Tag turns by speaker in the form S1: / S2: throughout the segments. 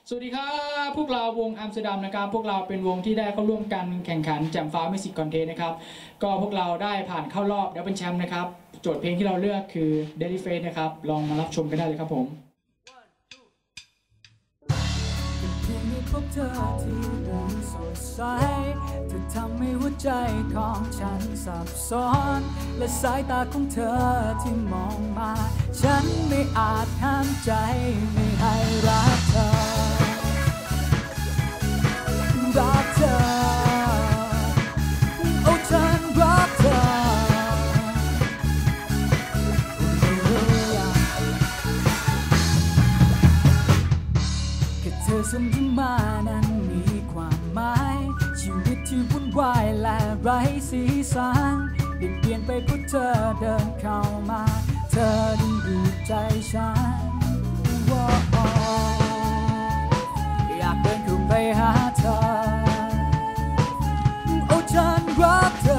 S1: สวัสดีครับพวกเราวงอัมสเตอร์ดัมนะครับพวกเราเป็นวงที่ได้เข้าร่วมกันแข่งขันแจ่มฟ้ามิวสิกคอนเทสต์นะครับก็พวกเราได้ผ่านเข้ารอบแล้วเป็นแชมป์นะครับโจทย์เพลงที่เราเลือกคือ Daily Face นะครับลองมารับชมกันได้เลยครับผม
S2: พบเธอที่ดูสดใสเธอทำให้หัวใจของฉันสับสนและสายตาของเธอที่มองมาฉันไม่อาจห้ามใจไม่ให้รักเธอรักเธอโอ้ฉันรักเธอแค่เธอส่งยิ้มมานั้นมีความหมายชีวิตที่วุ่นวายและไร้สีสันได้เปลี่ยนไปเพราะเธอเดินเข้ามาเธอดึงดูดใจฉันอยากเดินเข้าไปหาเธอโอ้ฉันรักเธอ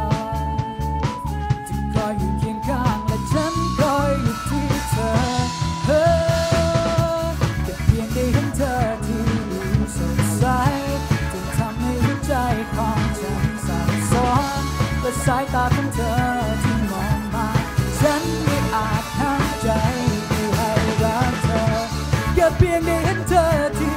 S2: จะคอยอยู่เคียงข้างและฉันคอยอยู่ที่เธอแต่เพียงได้เห็นเธอที่ดูสดใสจนทำให้หัวใจของฉันสับสนและสายตาของเธอที่มองมาฉันไม่อาจห้ามใจไม่ให้รักเธอแค่เพียงได้เห็นเธอที่